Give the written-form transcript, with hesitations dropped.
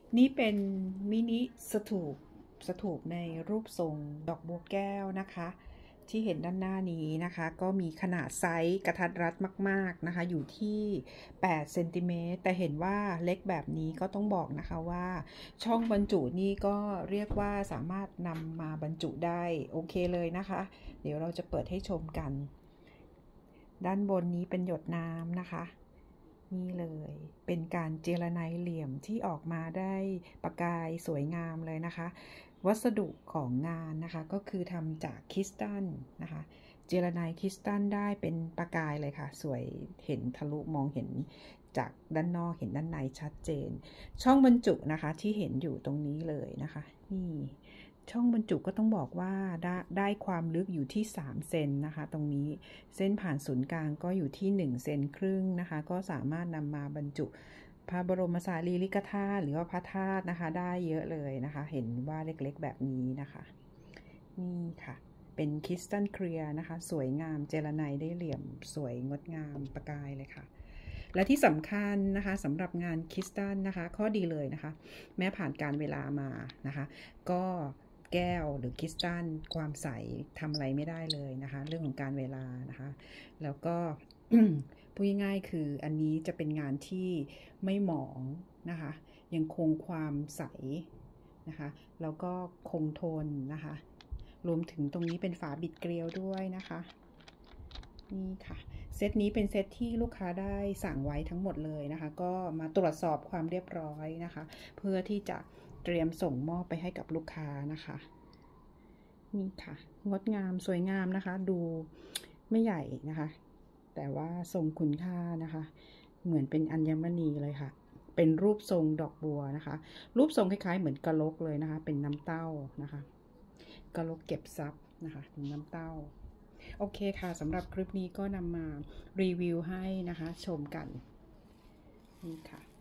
นี่เป็นมินิสถูปในรูปทรงดอกบัวแก้วนะคะที่เห็นด้านหน้านี้นะคะก็มีขนาดไซส์กระทัดรัดมากๆนะคะอยู่ที่8เซนติเมตรแต่เห็นว่าเล็กแบบนี้ก็ต้องบอกนะคะว่าช่องบรรจุนี่ก็เรียกว่าสามารถนำมาบรรจุได้โอเคเลยนะคะเดี๋ยวเราจะเปิดให้ชมกันด้านบนนี้เป็นหยดน้ำนะคะนี่เลยเป็นการเจรไนเหลี่ยมที่ออกมาได้ประกายสวยงามเลยนะคะวัสดุของงานนะคะก็คือทำจากคริสตัลนะคะเจรไนคริสตัลได้เป็นประกายเลยค่ะสวยเห็นทะลุมองเห็นจากด้านนอกเห็นด้านในชัดเจนช่องบรรจุนะคะที่เห็นอยู่ตรงนี้เลยนะคะนี่ช่องบรรจุก็ต้องบอกว่าได้ความลึกอยู่ที่3เซนนะคะตรงนี้เส้นผ่านศูนย์กลางก็อยู่ที่1เซนครึ่งนะคะก็สามารถนำมาบรรจุพระบรมสารีริกธาตุหรือว่าพระธาตุนะคะได้เยอะเลยนะคะเห็นว่าเล็กๆแบบนี้นะคะนี่ค่ะเป็นคริสตัลเคลียร์นะคะสวยงามเจรไนได้เหลี่ยมสวยงดงามประกายเลยค่ะและที่สำคัญนะคะสำหรับงานคริสตัลนะคะข้อดีเลยนะคะแม้ผ่านการเวลามานะคะก็แก้วหรือคริสตัลความใสทำอะไรไม่ได้เลยนะคะเรื่องของการเวลานะคะแล้วก็ พูดง่ายๆคืออันนี้จะเป็นงานที่ไม่หมองนะคะยังคงความใสนะคะแล้วก็คงทนนะคะรวมถึงตรงนี้เป็นฝาบิดเกลียวด้วยนะคะนี่ค่ะเซตนี้เป็นเซตที่ลูกค้าได้สั่งไว้ทั้งหมดเลยนะคะก็มาตรวจสอบความเรียบร้อยนะคะเพื่อที่จะเตรียมส่งมอบไปให้กับลูกค้านะคะนี่ค่ะงดงามสวยงามนะคะดูไม่ใหญ่นะคะแต่ว่าทรงคุณค่านะคะเหมือนเป็นอัญมณีเลยค่ะเป็นรูปทรงดอกบัวนะคะรูปทรงคล้ายๆเหมือนกะลกเลยนะคะเป็นน้ำเต้านะคะกะลกเก็บทรัพย์นะคะถึงน้ำเต้าโอเคค่ะสำหรับคลิปนี้ก็นำมารีวิวให้นะคะชมกันนี่ค่ะ